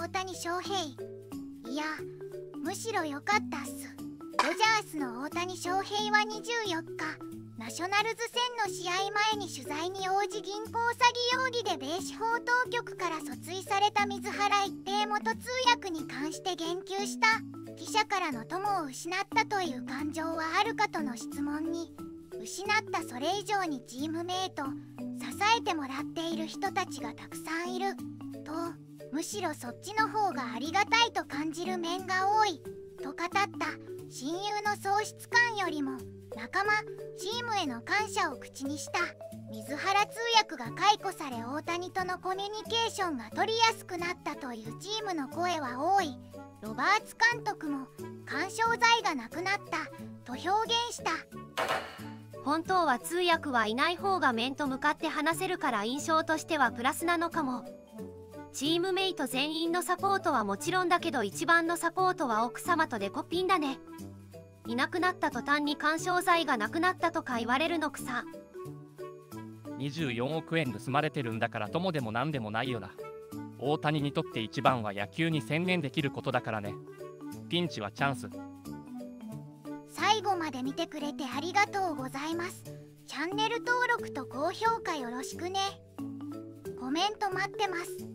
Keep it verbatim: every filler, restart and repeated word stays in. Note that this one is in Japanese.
大谷翔平。いや、むしろ良かったっす。ドジャースの大谷翔平はにじゅうよっか、ナショナルズ戦の試合前に取材に応じ、銀行詐欺容疑で米司法当局から訴追された水原一平元通訳に関して言及した。記者からの友を失ったという感情はあるかとの質問に、失ったそれ以上にチームメイト、支えてもらっている人たちがたくさんいると、むしろそっちの方がありがたいと感じる面が多いと語った。親友の喪失感よりも仲間、チームへの感謝を口にした。水原通訳が解雇され、大谷とのコミュニケーションが取りやすくなったというチームの声は多い。ロバーツ監督も干渉剤がなくなったと表現した。 本当は通訳はいない方が面と向かって話せるから印象としてはプラスなのかも。チームメイト全員のサポートはもちろんだけど、一番のサポートは奥様とデコピンだね。いなくなった途端に干渉剤がなくなったとか言われるのくさ。 にじゅうよんおくえん盗まれてるんだから友でも何でもないよな。大谷にとって一番は野球に専念できることだからね。ピンチはチャンス。 最後まで見てくれてありがとうございます。チャンネル登録と高評価よろしくね。コメント待ってます。